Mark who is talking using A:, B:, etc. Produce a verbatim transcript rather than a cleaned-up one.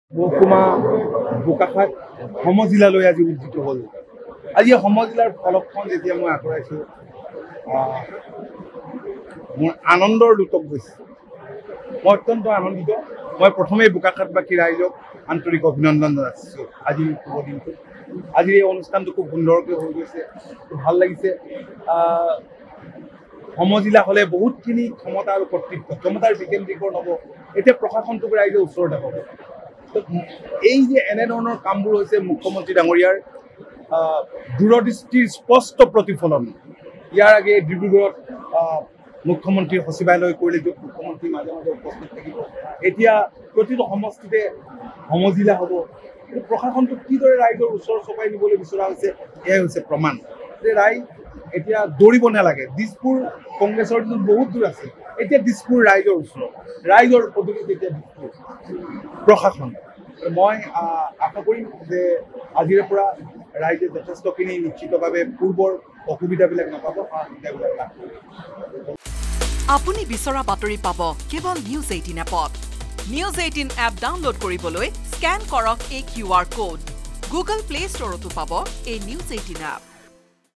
A: মহকুমা বোকাখাট সমজিলালৈ আজি উজ্জিত হ'ল। আজি সমজিলাৰ ফলকখন যেতিয়া মই আঁতৰাইছোঁ মোৰ আনন্দৰ লোটক গৈছে। মই অত্যন্ত আনন্দিত। মই প্ৰথমেই বোকাখাটবাসী ৰাইজক আন্তৰিক অভিনন্দন জনাইছোঁ আজি শুভ দিনটো। আজিৰ এই অনুষ্ঠানটো খুব সুন্দৰকৈ হৈ গৈছে, খুব ভাল লাগিছে। সমজিলা হ'লে বহুতখিনি ক্ষমতা আৰু কৰ্তৃত্ব ক্ষমতাৰ বিকেন্দ্ৰীকৰণ হ'ব। এতিয়া প্ৰশাসনটোক ৰাইজে ওচৰতে পাব। এই যে এনেধৰণৰ কামবোৰ হৈছে মুখ্যমন্ত্ৰী ডাঙৰীয়াৰ দূৰদৃষ্টিৰ স্পষ্ট প্ৰতিফলন। ইয়াৰ আগে ডিব্ৰুগড়ত মুখ্যমন্ত্ৰীৰ সচিবালয় কৰিলে, য'ত মুখ্যমন্ত্ৰী মাজে মাজে উপস্থিত থাকিব। এতিয়া প্ৰতিটো সমষ্টিতে সমজিলা হ'ব। প্ৰশাসনটোক কিদৰে ৰাইজৰ ওচৰ চপাই নিবলৈ বিচৰা হৈছে, এয়াই হৈছে প্ৰমাণ যে ৰাইজ এতিয়া দৌৰিব নালাগে। দিছপুৰ কংগ্ৰেছৰ দিনত বহুত দূৰ আছে, এতিয়া দিছপুৰ ৰাইজৰ ওচৰত, ৰাইজৰ পদূলিত এতিয়া দিছপুৰ প্ৰশাসন। মই আশা কৰিম যে আজিৰে পৰা ৰাইজে যথেষ্টখিনি নিশ্চিতভাৱে পূৰ্বৰ অসুবিধাবিলাক নাপাব, সুবিধাবিলাক লাভ কৰিব।
B: আপুনি বিচৰা বাতৰি পাব কেৱল নিউজ এইটিন এপত। নিউজ এইটিন এপ ডাউনলোড কৰিবলৈ স্কেন কৰক এই Q R code. Google play ষ্টৰতো পাব এই নিউজ এইটিন এপ।